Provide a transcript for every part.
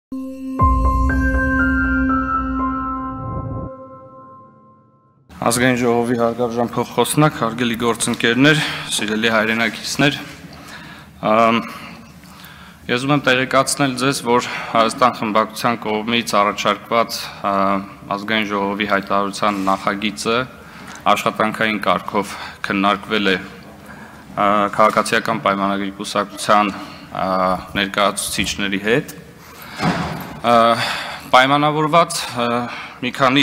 Ազգային ժողովի հարգարժան փոխխոսնակ, հարգելի գործընկերներ, սիրելի հայրենակիցներ, ես ուզում եմ տեղեկացնել ձեզ, որ Հայաստան խմբակցության կողմից առաջարկված ազգային ժողովի հայտարարության նախագիծը աշխատանքային կարգով քննարկվել է քաղաքացիական պայմանագրի կուսակցության ներկայացուցիչների հետ, պայմանավորված մի քանի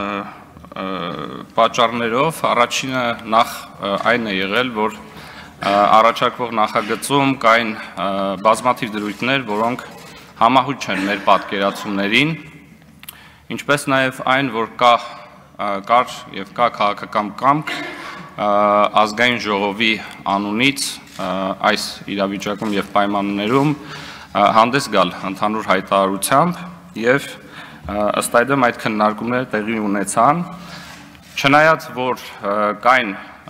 պատճառներով առաջինը նախ այն է եղել, որ առաջարկվող նախագծում կային բազմաթիվ դրույթներ, որոնք համահույթ չեն մեր պատկերացումներին, ինչպես նաև այն, որ կար եւ կա քաղաքական կամք ազգային ժողովի անունից այս իրավիճակում եւ պայմաններում հանդես գալ ընդհանուր հայտարարությամբ եւ ըստ այդմ այդ քննարկումները տեղի ունեցան, չնայած որ կային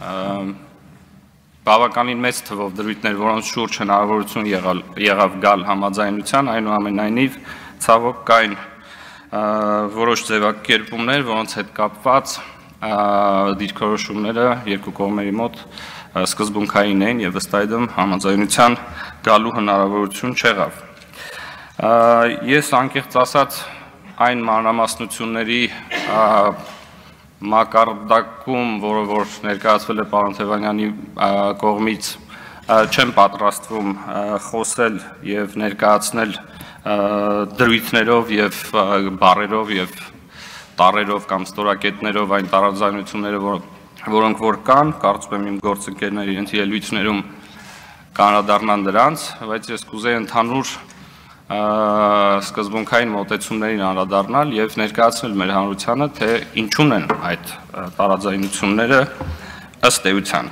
բավականին մեծ թվով դրույթներ, որոնց շուրջ հնարավորություն եղավ գալ համաձայնության, այնուամենայնիվ ցավոք կային որոշ ձևակերպումներ, որոնց հետ կապված դիրքորոշումները երկու կողմերի մոտ սկզբունքային էին եւ ըստ այդմ համաձայնության գալու հնարավորություն չեղավ։ Ես անկեղծ ասած այն մանրամասնությունների մակարդակում, որը որ ներկայացվել է պարոն Թևանյանի կողմից, չեմ պատրաստվում խոսել եւ ներկայացնել դրույթներով եւ բառերով եւ տառերով կամ ստորակետներով այն տարաձայնությունները, որոնք որ կան, կարծում եմ իմ գործընկերների իրենց ելույթներում կանրադառնան դրանց, բայց ես կուզեի ընդհանուր սկզբունքային մոտեցումներին անդրադառնալ եւ ներկայացնել մեր հանրությանը, թե ինչու՞ն են այդ տարաձայնությունները ըստ էության։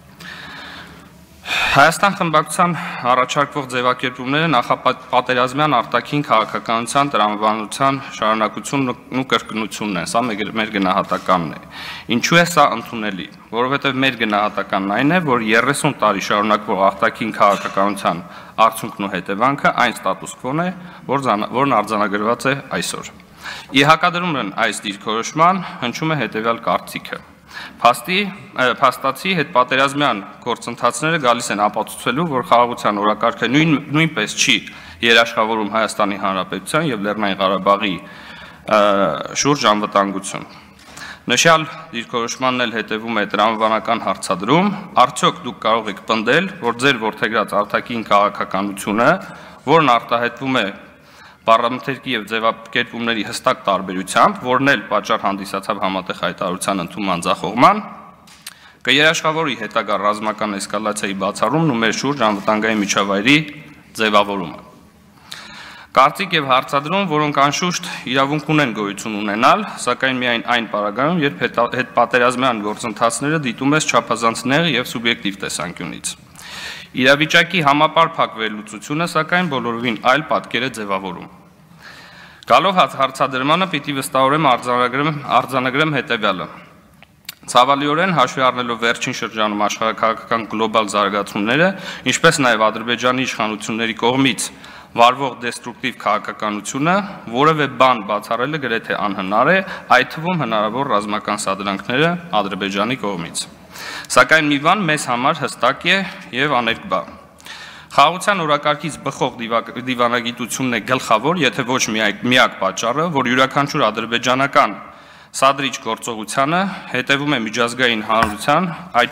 Հայաստան խմբակցության առաջարկվող ձևակերպումները նախապատերազմյան արտաքին քաղաքականության տրամաբանության շարունակությունն ու կրկնությունն են, սա մեր գնահատականն է։ Ինչու է սա ընդունելի, որովհետև մեր գնահատականն այն է, որ 30 տարի շարունակվող արտաքին քաղաքականության արդյունքն ու հետևանքը այն ստատուս քվոն է, որն արձանագրված է այսօր։ Ի հակադրումն այս դիրքորոշման հնչում է հետևյալ կարծիքը. Փաստացի հետպատերազմյան գործընթացները գալիս են ապացուցելու, որ խաղաղության օրակարգը նույնպես չի երաշխավորում Հայաստանի Հանրապետության եւ Լեռնային Ղարաբաղի շուրջ անվտանգություն։ Նշյալ դիրքորոշմանն էլ հետևում է տրամաբանական հարցադրում, արդյոք դուք կարող եք պնդել, որ ձեր որդեգրած արտաքին քաղաքականությունը, որն արտահայտվում է Պարլամենտերկի եւ ձևակերպումների հստակ տարբերությամբ, որն էլ պատճառ հանդիսացավ համատեղ հայտարարության ընդունման ձախողման, կերաշխավորի հետագա ռազմական էսկալացիայի բացառումն ու մեր շուրջ անվտանգային միջավայրի ձևավորումը։ Կարծիք եւ հարցադրում, որոնք անշուշտ իրավունք ունեն գոյություն ունենալ, սակայն միայն այն պարագայում, երբ հետպատերազմյան գործընթացները դիտում ես չափազանց նեղ եւ սուբյեկտիվ տեսանկյունից։ Իրավիճակի համապարփակ վերլուծությունը, սակայն բոլորովին այլ պատկեր է ձևավորում։ Գալով հարցադրմանը պիտի վստահորեն արձանագրեմ հետևյալը։ Ցավալիորեն հաշվի առնելով վերջին շրջանում աշխարհաքաղաքական գլոբալ զարգացումները, ինչպես նաև Ադրբեջանի իշխանությունների կողմից վարվող դեստրուկտիվ քաղաքականությունը, որևէ բան բացառելը գրեթե անհնար է, այդ թվում հնարավոր ռազմական սադրանքները Ադրբեջանի կողմից։ Սակայն մի բան մեզ համար հստակ է եւ աներկբա։ Խաղաղության օրակարգից բխող դիվանագիտությունն է գլխավոր, եթե ոչ միակ պատճառը, որ յուրաքանչյուր ադրբեջանական սադրիչ գործողությանը հետևում է միջազգային հանրության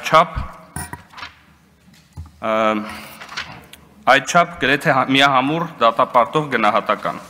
այդչափ գրեթե միահամուռ դատապարտող գնահատական։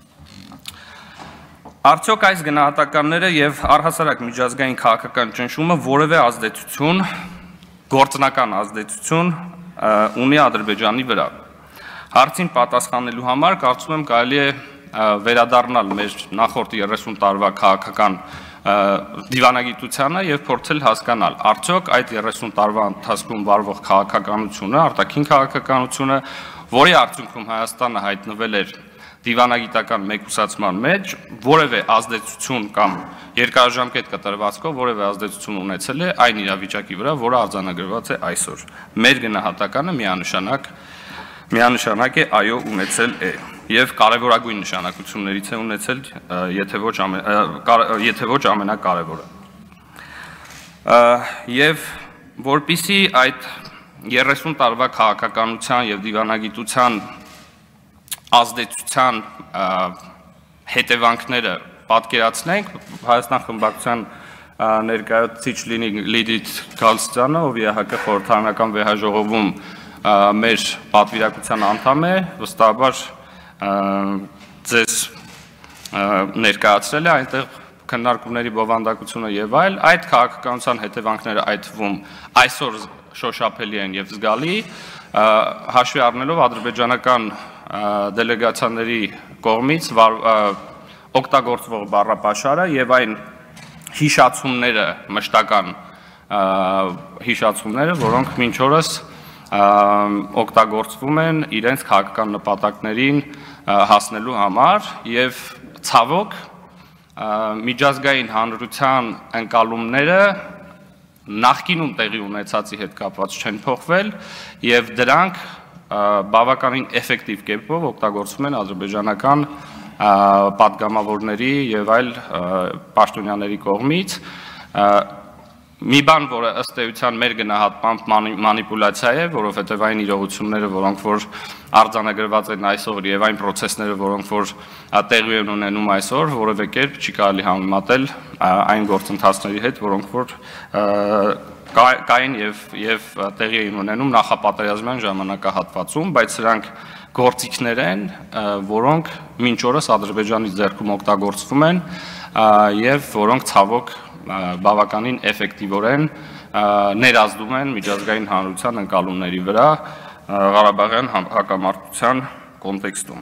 Արդյոք այս գնահատականները եւ առհասարակ միջազգային քաղաքական ճնշումը որևէ ազդեցություն, գործնական ազդեցություն ունի Ադրբեջանի վրա։ Հարցին պատասխանելու համար կարծում եմ կարելի է վերադառնալ մեր նախորդ 30 տարվա քաղաքական դիվանագիտությանը եւ փորձել հասկանալ, արդյոք այդ 30 տարվա ընթացքում վարվող քաղաքականությունը, արտաքին քաղաքականությունը, որի արդյունքում Հայաստանը հայտնվել էր դիվանագիտական մեկուսացման մեջ, որևէ ազդեցություն կամ երկարաժամկետ կտրվածքով որևէ ազդեցություն ունեցել է այն իրավիճակի վրա, որը արձանագրված է այսօր։ Մեր գնահատականը միանշանակ միանշանակ է այո ունեցել է եւ կարեւորագույն նշանակություններից է ունեցել, եթե ոչ ամենակարևորը։ Եվ որպիսի այդ 30 տարվա քաղաքականության եւ դիվանագիտության ազդեցության հետևանքները պատկերացնենք, Հայաստան խմբակցության ներկայացուցիչ լինի Լիդիթ Գալստյանը, ով ԵՀԿ խորհրդարանական վեհաժողովում մեր պատվիրակության անդամ է, վստահաբար ձեզ ներկայացրել է այնտեղ քննարկումների բովանդակությունը եւ այլ, այդ քաղաքականության հետևանքները այդ թվում այսօր շոշափելի են եւ զգալի, հաշվի առնելով ադրբեջանական դելեգացիաների կողմից օգտագործվող բառապաշարը եւ այն հիշացումները, մշտական հիշացումները, որոնք մինչ օրս օգտագործվում են իրենց քաղաքական նպատակներին հասնելու համար եւ ցավոք միջազգային հանրության ընկալումները նախկինում տեղի ունեցածի հետ կապված չեն փոխվել եւ դրանք բավականին էֆեկտիվ կերպով օգտագործվում են ադրբեջանական պատգամավորների եւ այլ պաշտոնյաների կողմից մի բան, որը ըստ էության մեր գնահատմամբ մանիպուլյացիա է, որովհետև այն իրողությունները, որոնք որ արձանագրված են այսօր եւ այն process-ները, որոնք որ տեղի են ունենում այսօր, որևէ կերպ չի կարելի համեմատել այն գործընթացների հետ, որոնք որ կային եւ տեղի են ունենում նախապատերազմյան ժամանակահատվածում, բայց սրանք գործիքներ են, որոնք մինչ օրս Ադրբեջանի ձեռքում օգտագործվում են եւ որոնք ցավոք բավականին էֆեկտիվորեն ներազդում են միջազգային հանրության ընկալումների վրա Ղարաբաղյան հակամարտության կոնտեքստում։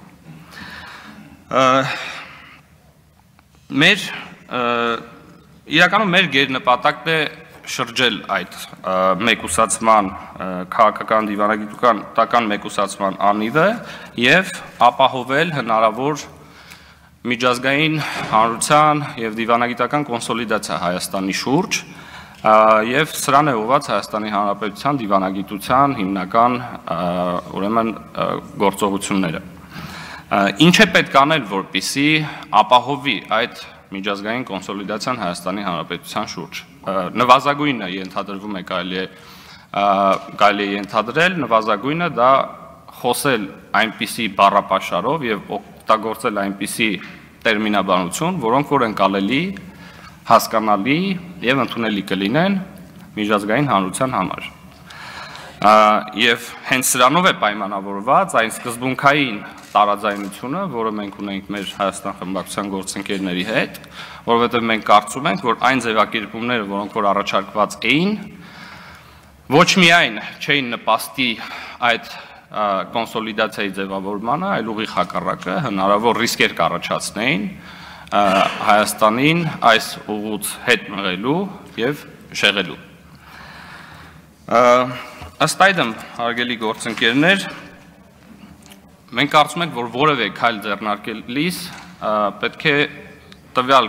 Իրականում մեր գերնպատակն է շրջել այդ մեկուսացման քաղաքական դիվանագիտական մեկուսացման անիվը եւ ապահովել հնարավոր միջազգային հանրության եւ դիվանագիտական կոնսոլիդացիա Հայաստանի շուրջ եւ սրան է ուղղված Հայաստանի Հանրապետության դիվանագիտության հիմնական ուրեմն գործողությունները։ Ինչ է պետք անել, որպեսզի ապահովի այդ միջազգային կոնսոլիդացիան Հայաստանի Հանրապետության շուրջ։ Նվազագույնը ենթադրվում է կարելի է ենթադրել, նվազագույնը դա խոսել այնպիսի բառապաշարով եւ օգտագործել այնպիսի տերմինաբանություն, որոնք որ ընկալելի, հասկանալի եւ ընդունելի կլինեն միջազգային հանրության համար։ Եվ հենց սրանով է պայմանավորված այն սկզբունքային տարաձայնությունը, որը մենք ունենք մեր Հայաստան խմբակցության գործընկերների հետ, որովհետեւ մենք կարծում ենք, որ այն ձևակերպումները, որոնք որ առաջարկված էին, ոչ միայն չէին նպաստի այդ կոնսոլիդացիայի ձևավորմանը, այլ ուղիղ հակառակը հնարավոր ռիսկեր կառաջացնեին Հայաստանին այս ուղուց հետ մղելու եւ շեղելու։ Ըստ այդմ, հարգելի գործընկերներ, մենք կարծում ենք, որ որևէ քայլ ձեռնարկելիս պետք է տվյալ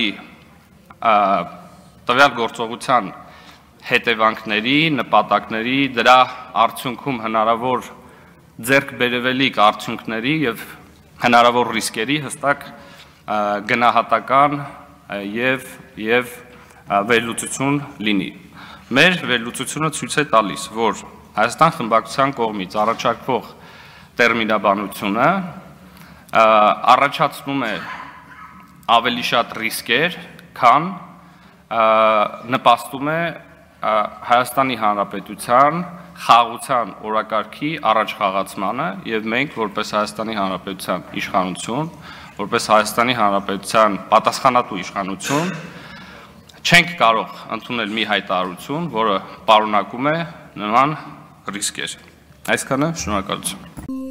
գործողության հետևանքների, նպատակների, դրա արդյունքում հնարավոր ձեռք բերվելիք արդյունքների եւ հնարավոր ռիսկերի հստակ գնահատական եւ վերլուծություն լինի։ Մեր վերլուծությունը ցույց է տալիս, որ Հայաստան խմբակցության կողմից առաջարկվող տերմինաբանությունը առաջացնում է ավելի շատ ռիսկեր, քան նպաստում է Հայաստանի Հանրապետության խաղաղության օրակարգի առաջխաղացմանը եւ մենք որպես Հայաստանի Հանրապետության իշխանություն, որպես Հայաստանի Հանրապետության պատասխանատու իշխանություն չենք կարող ընդունել մի հայտարարություն, որը պարունակում է նման ռիսկեր։ Այսքանը, շնորհակալություն։